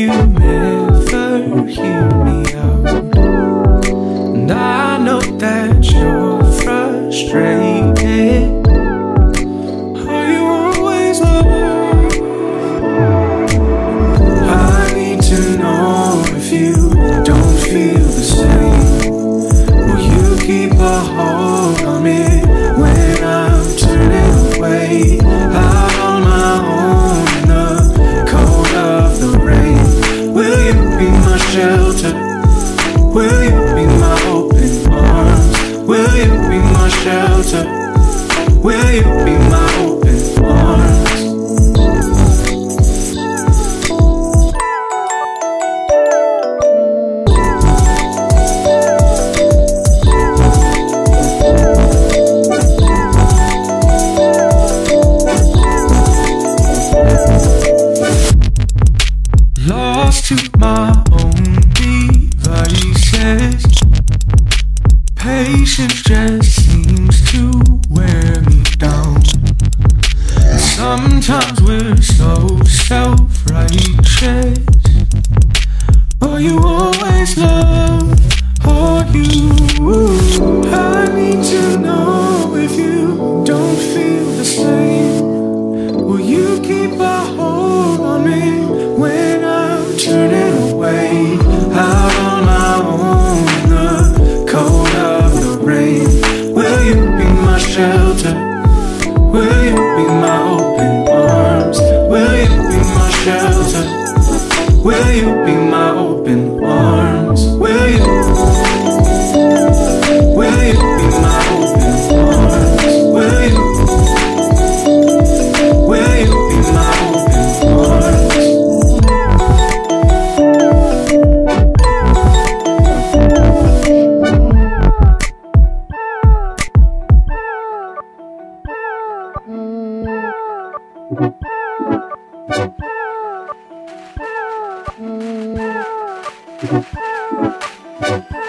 you never hear me out, and I know that you're frustrated. Are you always alone? I need to know if you don't feel the same. Will you keep a hold on me when I'm turning away? Out on my own in the cold of the rain. Will you be my shelter? Will you be my open arms? Will you be my shelter? Will you be my open arms? Lost to my own devices. Patience just seems to wear me down. Sometimes we're so self-righteous. Oh, you always love, oh, you. I need to know if you don't feel the same. Will you keep a hold on me when I'm turning away? Out on my own in the cold of the rain. Will you be my shelter? Will you be my open arms? Will you be my shelter? Will you be my open arms? Will you be my open arms? Will you be my open arms? Mm-hmm.